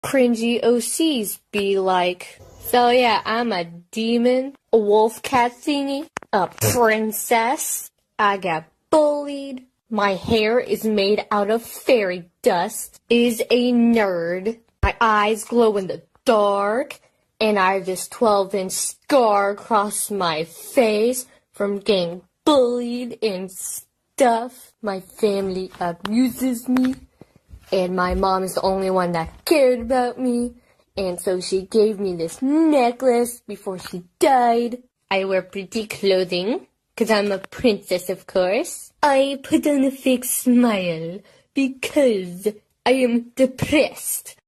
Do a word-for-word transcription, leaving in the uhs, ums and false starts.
cringy O Cs be like. So yeah, I'm a demon, a wolf cat thingy, a princess. I got bullied. My hair is made out of fairy dust. Is a nerd. My eyes glow in the dark. And I have this twelve inch scar across my face from getting bullied and stuff. My family abuses me. And my mom is the only one that cared about me. And so she gave me this necklace before she died. I wear pretty clothing, because I'm a princess, of course. I put on a fake smile, because I am depressed.